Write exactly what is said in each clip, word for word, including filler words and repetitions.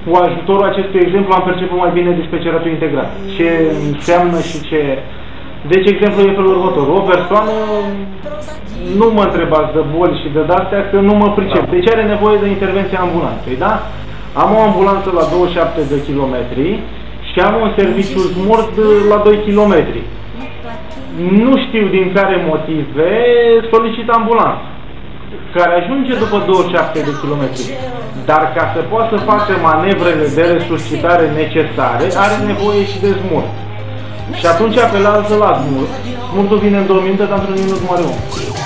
cu ajutorul acestui exemplu am perceput mai bine dispeceratul integrat. Ce înseamnă și ce... Deci, exemplu e felul următor. O persoană, nu mă întrebați de boli și de astea, că nu mă pricep. Deci are nevoie de intervenție ambulanței, da? Am o ambulanță la douăzeci și șapte de kilometri și am un serviciu smurt la doi kilometri. Nu știu din care motive solicit ambulanță, care ajunge după douăzeci și șapte de kilometri. Dar ca să poată să facă manevrele de resuscitare necesare, are nevoie și de smurt. Și atunci apelează la smurt. Smurtul vine în două minute, dar într-un minut moare om.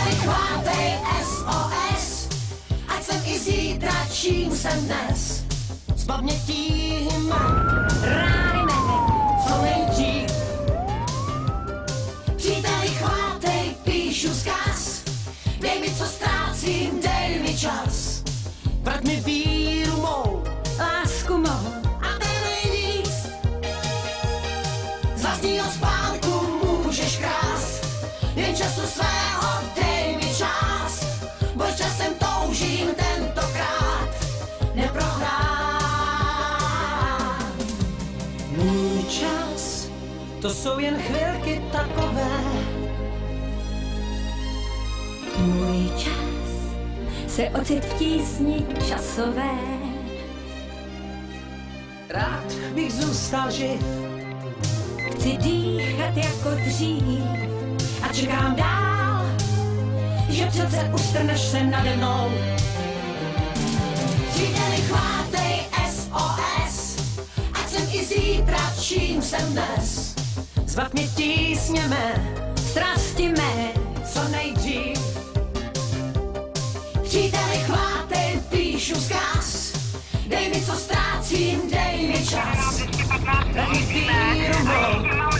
Vrať mi víru mou, lásku mou a dej víc. Z vlastního spánku můžeš krást, jen času svého dej mi část. Boj časem toužím tentokrát neprohrát. Můj čas, to jsou jen chvilky takové. Můj čas se ocit v tísni časové. Rád bych zůstal živ, chci dýchat jako dřív a čekám dál, že přece ustrneš se nade mnou. Příteli, chvátej S O S, ať jsem i zítra, čím jsem dnes. Zbav mě tísněme, strasti mé, co nejdřív. Příteli, chvátej, píšu vzkaz, dej mi, co ztrácím, dej mi čas. Vrať mi víru mou,